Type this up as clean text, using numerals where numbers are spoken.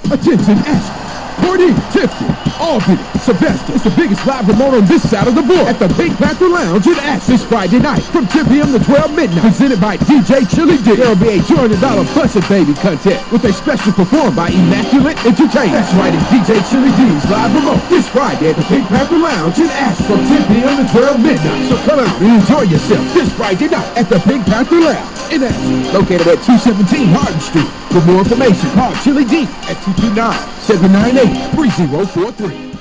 Attention, Ashton, Courtney, Tiffany, Albany, Sylvester. It's the biggest live remote on this side of the board at the Pink Panther Lounge in Ashton this Friday night from 10 p.m. to 12 midnight. Presented by DJ Chili D. There will be a $200 Plus It Baby contest with a special performed by Immaculate Entertainment. That's right, it's DJ Chili D's live remote this Friday at the Pink Panther Lounge in Ashton from 10 p.m. to 12 midnight. So come out and enjoy yourself this Friday night at the Pink Panther Lounge in Ashton, located at 217 Hardin Street. For more information, call Chili D at 229-798-3043.